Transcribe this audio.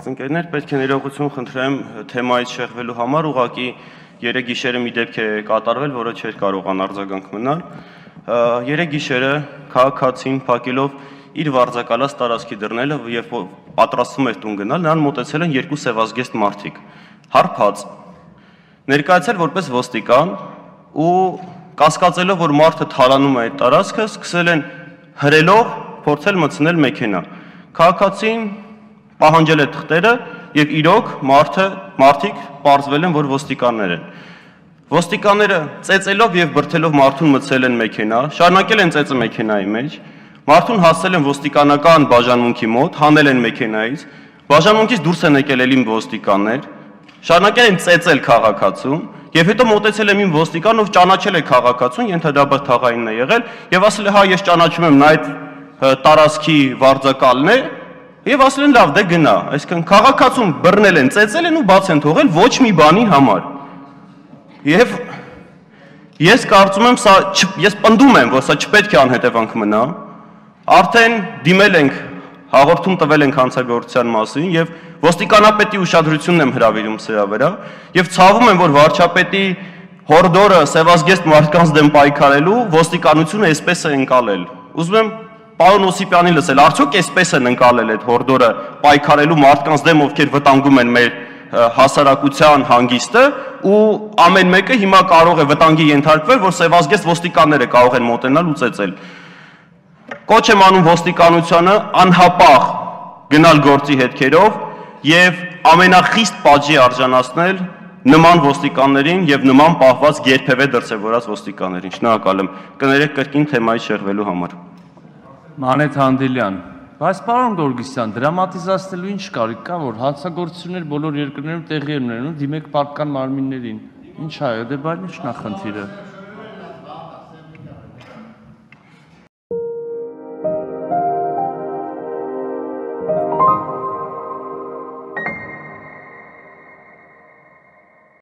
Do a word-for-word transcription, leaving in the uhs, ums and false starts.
Գործընկերներ, պետք է ներողություն խնդրեմ թեմայից շեղվելու համար, ուղղակի երեք գիշերը մի դեպք է կատարվել, որը չէր կարող անարձագանք մնալ։ Երեք գիշերը քաղաքացին փակելով իր վարձակալած տարածքի դռները եւ պատրաստվում էր տուն գնալ, նրան մոտեցել են երկու սևազգեստ մարդիկ, հարբած, ներկայացել որպես ոստիկան ու կասկածելով, որ մարդը թալանում է այդ տարածքը, սկսել են հրելով փորձել մտցնել մեքենա։ Քաղաքացին պահանջել է թղթերը եւ իրոք մարդը մարդիկ պարզվել են, որ ոստիկաններ են։ Ոստիկանները ծեծելով եւ բրթելով մարդուն մտցել են մեքենա, շարունակել են ծեծը մեքենայի մեջ, մարդուն հասցել են ոստիկանական բաժանմունքի մոտ, հանել են մեքենայից, բաժանմունքից դուրս են եկել ելի ոստիկաններ, շարունակել են ծեծել քաղաքացուն եւ հետո մոտեցել են մի ոստիկան, ով ճանաչել է քաղաքացուն, ենթադրաբար թաղայինն է եղել եւ ասել է՝ հա, ես ճանաչում եմ, նա այդ տարածքի վարձակալն է, եւ ասել են լավ, դե գնա, այսինքն քաղաքացուն բռնել են, ծեծել են ու բաց են թողել ոչ մի բանի համար։ Եվ ես կարծում եմ, սա ես պնդում եմ, որ սա չպետք է անհետևանք մնա, արդեն դիմել ենք, հաղորդում տվել ենք հանցագործության մասին եւ ոստիկանապետի ուշադրությունն եմ հրավիրում սրա վրա եւ ցավում եմ, որ վարչապետի հորդորը սևազգեստ մարդկանց դեմ պայքարելու ոստիկանությունը այսպես է ընկալել։ Ուզում եմ Պարոն Օսիպյանի լսել, արդյոք այսպես են ընկալել այդ հորդորը պայքարելու մարդկանց դեմ, ովքեր վտանգում են մեր հասարակության հանգիստը, ու ամեն մեկը հիմա կարող է վտանգի ենթարկվել, որ սևազգեստ ոստիկանները կարող են մոտենալ ու ծեծել։ Կոչ եմ անում ոստիկանությանը անհապաղ գնալ գործի հետքերով եւ ամենախիստ պատժի արժանացնել նման ոստիկաններին եւ նման պահված երբևէ դրսեւորած ոստիկաններին։ Շնորհակալ եմ։ Կներեք կրկին թեմայի շեղվելու համար։ Մանեթ Հանդիլյան, բայց պարոն Գորգիսյան, դրամատիզացնելու ինչ կարիք կա, որ հանցագործություններ բոլոր երկրներում տեղի են ունենում, դիմեք պատկան մարմիններին։ Ինչ է, դե բան ի՞նչն է խնդիրը։